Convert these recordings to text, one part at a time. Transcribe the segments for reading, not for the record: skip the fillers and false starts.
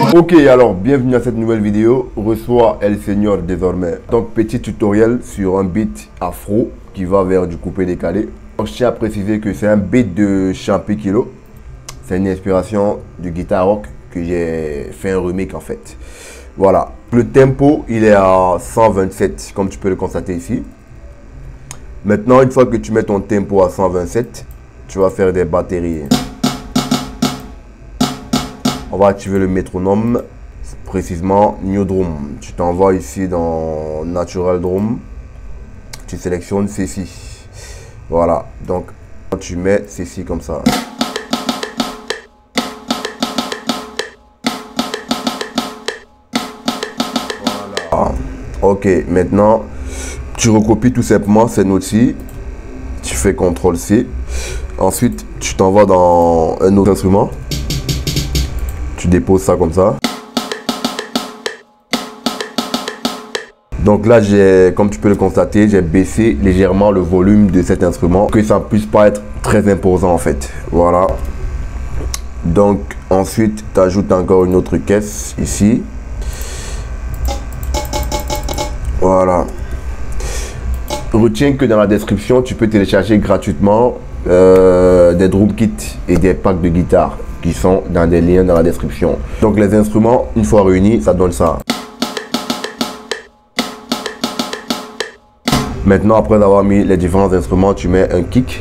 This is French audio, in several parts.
Ok, alors bienvenue à cette nouvelle vidéo. Reçois El Senior désormais. Donc petit tutoriel sur un beat afro qui va vers du coupé décalé. Donc, je tiens à préciser que c'est un beat de Champi Kilo. C'est une inspiration du guitar rock que j'ai fait un remake en fait. Voilà. Le tempo il est à 127 comme tu peux le constater ici. Maintenant une fois que tu mets ton tempo à 127, tu vas faire des batteries. On va activer le métronome, précisément New Drum. Tu t'envoies ici dans Natural Drum. Tu sélectionnes ceci. Voilà. Donc, tu mets ceci comme ça. Voilà. Ok. Maintenant, tu recopies tout simplement ces notes-ci. Tu fais CTRL-C. Ensuite, tu t'envoies dans un autre instrument. Tu déposes ça comme ça. Donc là, comme tu peux le constater, j'ai baissé légèrement le volume de cet instrument, que ça ne puisse pas être très imposant en fait. Voilà. Donc ensuite, tu ajoutes encore une autre caisse ici. Voilà. Retiens que dans la description, tu peux télécharger gratuitement des drum kits et des packs de guitare qui sont dans des liens dans la description. Donc les instruments, une fois réunis, ça donne ça. Maintenant, après avoir mis les différents instruments, tu mets un kick.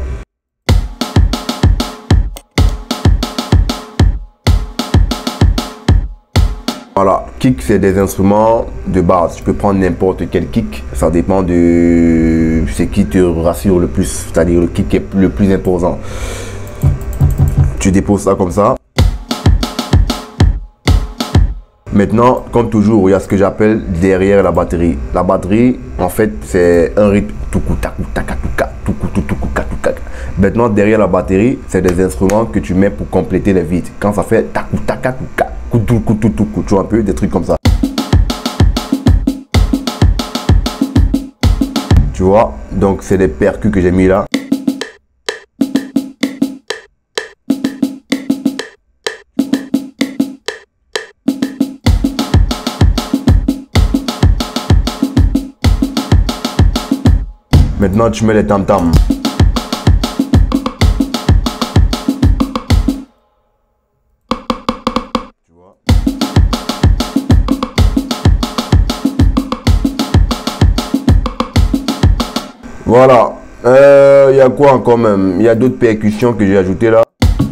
Voilà, kick c'est des instruments de base. Tu peux prendre n'importe quel kick, ça dépend de ce qui te rassure le plus, c'est-à-dire le kick est le plus imposant. Tu déposes ça comme ça. Maintenant, comme toujours, il y a ce que j'appelle derrière la batterie. La batterie, en fait, c'est un rythme. Maintenant, derrière la batterie, c'est des instruments que tu mets pour compléter les vides. Quand ça fait tu vois un peu des trucs comme ça. Tu vois, donc c'est des percus que j'ai mis là. Maintenant, tu mets les tam-tams. Tu vois. Voilà. Il y a quoi encore même? Il y a d'autres percussions que j'ai ajoutées là.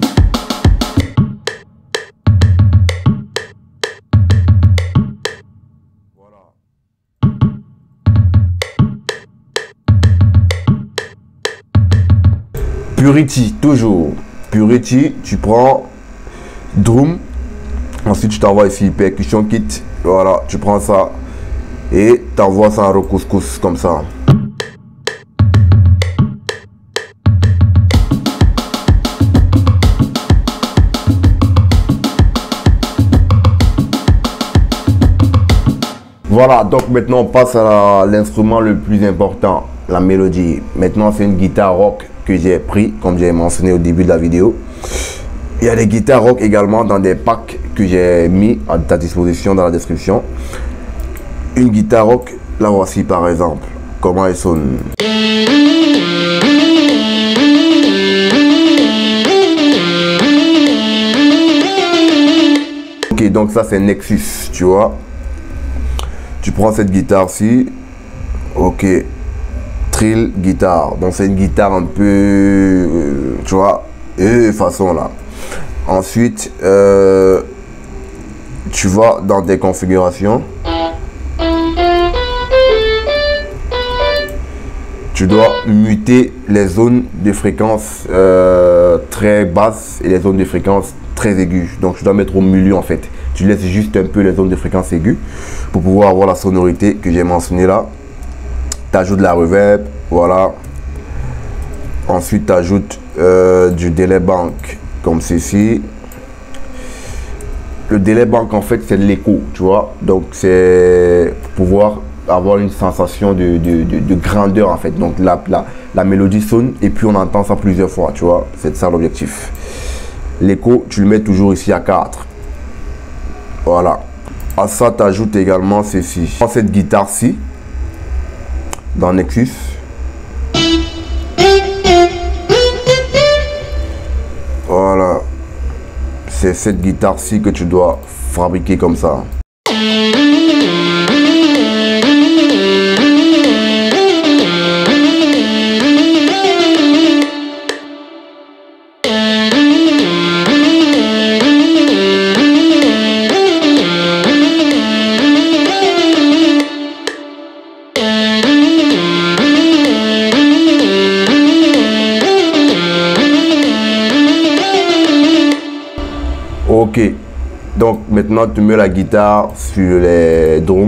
Purity, toujours. Purity, tu prends drum. Ensuite, tu t'envoies ici percussion kit. Voilà, tu prends ça et tu envoies ça en recouscous comme ça. Voilà, donc maintenant on passe à l'instrument le plus important, la mélodie. Maintenant, c'est une guitare rock que j'ai pris, comme j'ai mentionné au début de la vidéo. Il y a des guitares rock également dans des packs que j'ai mis à ta disposition dans la description. Une guitare rock, la voici par exemple, comment elle sonne. Ok, donc ça c'est Nexus, tu vois. Tu prends cette guitare-ci, ok. Trill guitare, donc c'est une guitare un peu tu vois, façon là. Ensuite tu vas dans des configurations, tu dois muter les zones de fréquence très basses et les zones de fréquence très aiguës. Donc tu dois mettre au milieu en fait, tu laisses juste un peu les zones de fréquence aiguës pour pouvoir avoir la sonorité que j'ai mentionné là. Tu ajoutes la reverb, voilà. Ensuite, tu ajoutes du delay bank comme ceci. Le delay bank, en fait, c'est de l'écho, tu vois. Donc, c'est pour pouvoir avoir une sensation de grandeur, en fait. Donc, la mélodie sonne et puis on entend ça plusieurs fois, tu vois. C'est ça l'objectif. L'écho, tu le mets toujours ici à 4. Voilà. À ça, tu ajoutes également ceci. Prends cette guitare-ci dans Nexus. Voilà. C'est cette guitare-ci que tu dois fabriquer comme ça. Ok, donc maintenant tu mets la guitare sur les drums.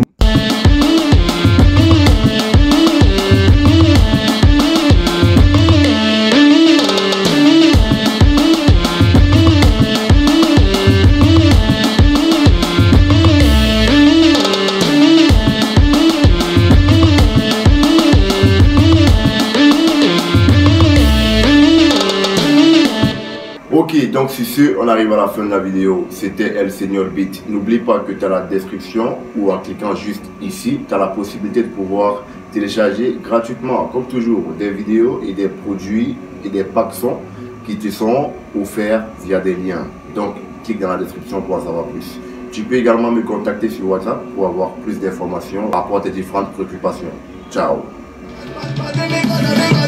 Ok, donc sur ce, on arrive à la fin de la vidéo. C'était El Senior Beat. N'oublie pas que tu as la description ou en cliquant juste ici, tu as la possibilité de pouvoir télécharger gratuitement, comme toujours, des vidéos et des produits et des packs sons qui te sont offerts via des liens. Donc, clique dans la description pour en savoir plus. Tu peux également me contacter sur WhatsApp pour avoir plus d'informations par rapport à tes différentes préoccupations. Ciao.